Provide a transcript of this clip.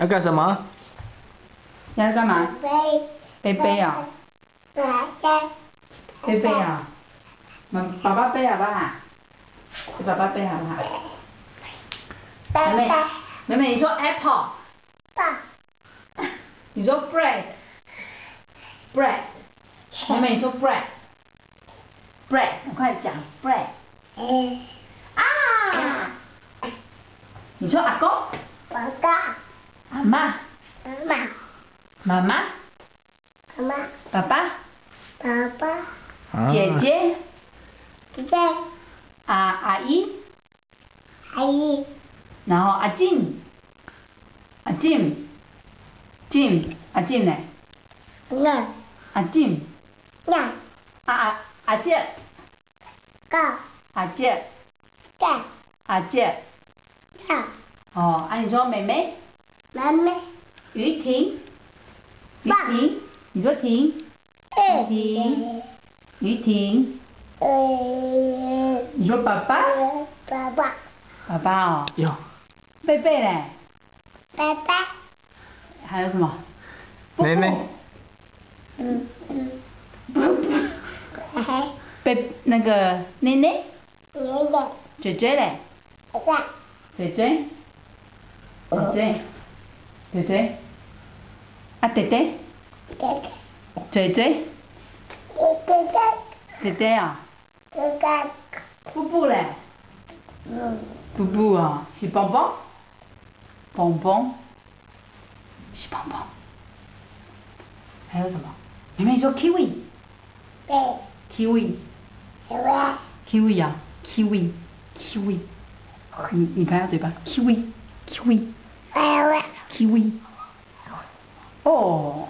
要干什么？ 你要干嘛？背背啊！背背啊！爸爸背好不好？给爸爸背好不好？妹妹，你说 apple。你说 bread。妹妹，你说 bread。我快讲 bread。啊！你说阿公。阿妈。妈妈。爸爸。姐姐。阿姨。然后阿静。阿静呢？阿静。阿姐。阿姐。哦，你说妹妹。于婷。你说婷。于婷。你说爸爸。爸爸哦。 有。 贝贝嘞。还有什么？ 妹妹。 那个奶奶。嘴嘴嘞。嘴嘴。啊，弟弟。嘴嘴。弟弟啊。布布嘞。布布啊，是bonbon。是bonbon。还有什么？妹妹说 kiwi。kiwi 啊 kiwi。你拍下嘴巴 kiwi。哦。